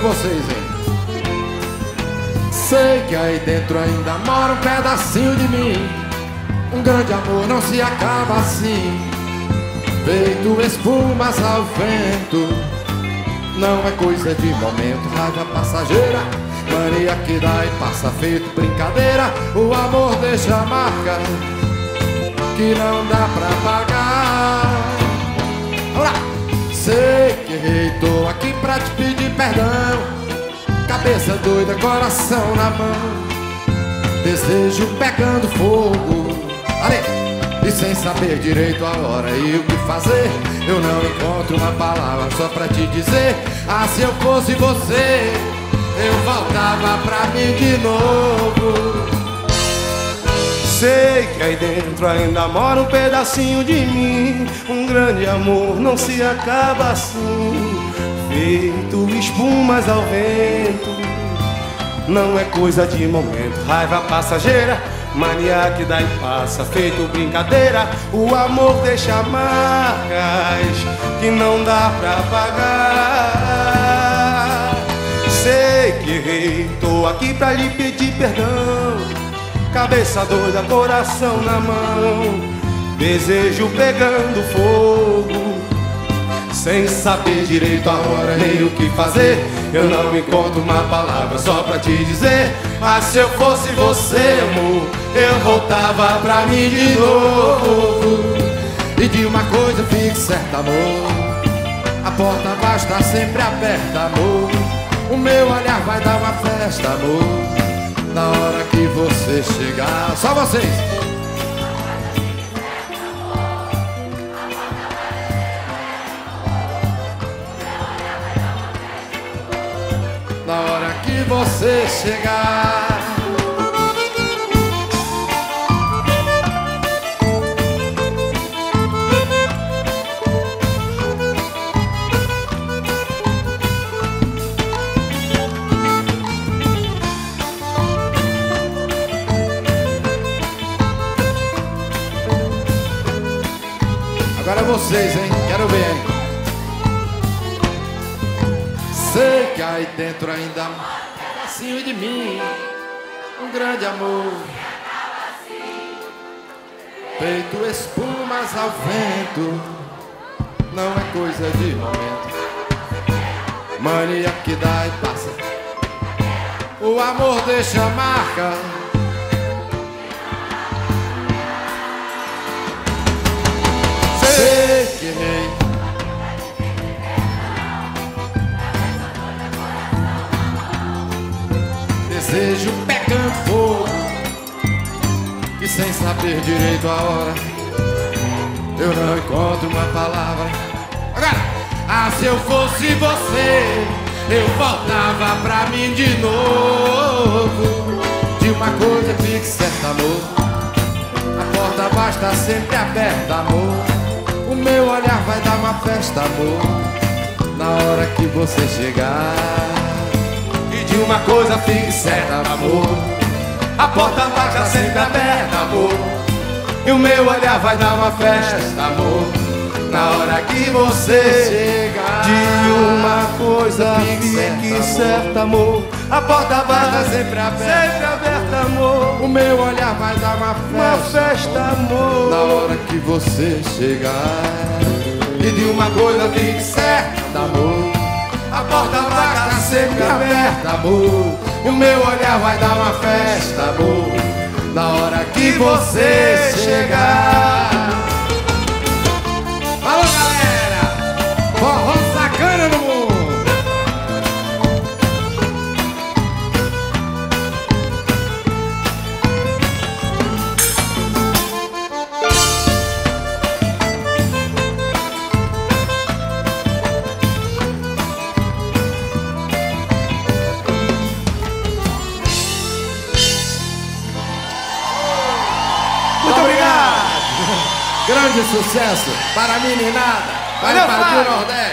vocês, hein? Sei que aí dentro ainda mora um pedacinho de mim. Um grande amor não se acaba assim, feito espumas ao vento. Não é coisa de momento, raiva passageira, mania que dá e passa feito brincadeira. O amor deixa marca que não dá pra pagar. Olá! Sei que errei, tô aqui pra te pedir perdão. Cabeça doida, coração na mão, desejo pegando fogo. Ale! E sem saber direito a hora e o que fazer, eu não encontro uma palavra só pra te dizer: ah, se eu fosse você, eu voltava pra mim de novo. Sei que aí dentro ainda mora um pedacinho de mim. Um grande amor não se acaba assim, feito espumas ao vento. Não é coisa de momento, raiva passageira, mania que dá e passa, feito brincadeira. O amor deixa marcas que não dá pra pagar. Sei que errei, tô aqui pra lhe pedir perdão. Cabeça doida, coração na mão, desejo pegando fogo. Sem saber direito a hora nem o que fazer, eu não encontro uma palavra só pra te dizer: ah, se eu fosse você, amor, eu voltava pra mim de novo. E de uma coisa fique certa, amor, a porta vai estar sempre aberta, amor. O meu olhar vai dar uma festa, amor, na hora que você chegar. Só vocês! Na hora que você chegar. Agora vocês, hein? Quero ver, hein? Sei que aí dentro ainda há um pedacinho de mim, um grande amor, feito espumas ao vento. Não é coisa de momento, mania que dá e passa. O amor deixa marca. Sei que errei, desejo pegando fogo, e sem saber direito a hora, eu não encontro uma palavra. Agora! Ah, se eu fosse você, eu voltava pra mim de novo. De uma coisa fique certa, amor, a porta vai estar sempre aberta, amor. O meu olhar vai dar uma festa, amor, na hora que você chegar. De uma coisa fique certa, amor, a porta vai estar sempre aberta, amor. E o meu olhar vai dar uma festa, amor, na hora que você chegar. De uma coisa fique certa, amor, a porta vai estar sempre aberta, amor. O meu olhar vai dar uma festa, amor, na hora que você chegar. E de uma coisa fique certa, amor, a porta vai estar sempre aberta, amor. O meu olhar vai dar uma festa, amor, na hora que você chegar. Alô, galera! Forró sacana no mundo! Muito obrigado! Grande sucesso para a meninada. Vai partir o Nordeste.